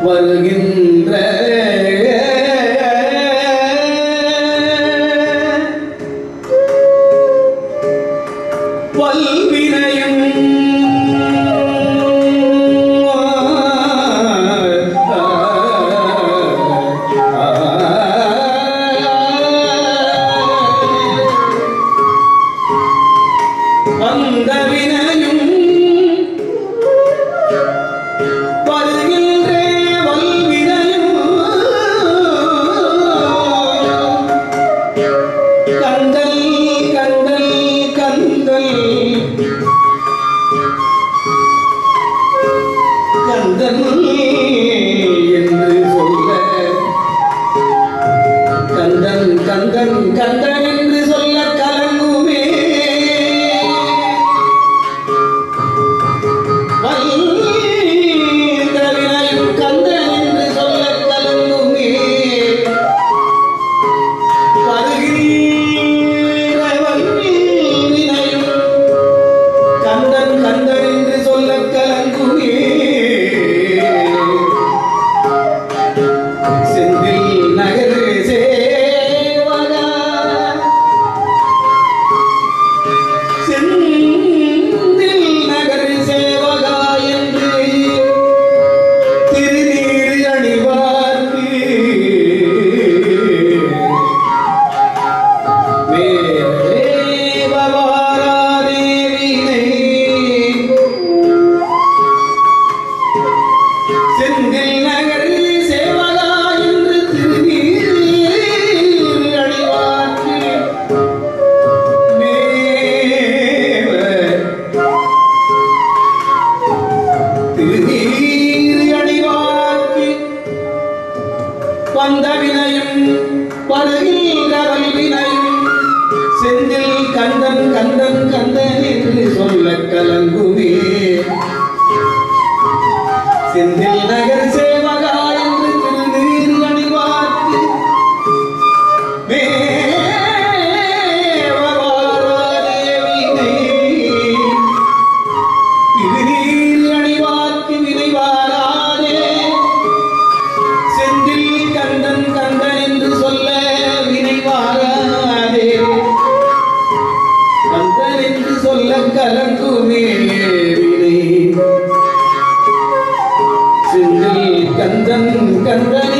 வருகின்ற வல்வினையும் வந்த வினையும் வருகின்ற வல்வினையும் கந்தல் கந்தல் கந்தல் கந்தல் என்று சொல்ல கந்தன் கந்தன் கந்தன் என்று சொல்ல கலங்குமே வல்வினையும் கந்தன் என்று சொல்ல கலங்குமே வருகின்ற வல்வினையும் கந்தன் கந்தன் என்று சொல்ல கலங்குமே செந்தில் நகர் சேவகா செந்தில் நகர் சேவகா என்று திருநீர் அணிவார்க்கு மேவாராதேவினை செந்தில் நகர் சேவகா என்று திருநீர் அணிவார்க்கு திருநீர் அணிவார்க்கு வந்த வினையும் வருகின்ற வல்வினையும் செந்தில் கந்தன் கந்தன் கந்தன் என்று சொல்ல கலங்குமே செந்தில் நகர் சேவகா என்று திருநீர் அணிவார்க்கு மேவாராதேவினை திருநீர் அணிவார்க்கு வினைவாராதே செந்தில் கந்தன் கந்தன் என்று சொல்ல வினைவாராதே கந்தன் என்று சொல்ல கலங்குமே வினை செந்தில் கந்தன் கந்தன்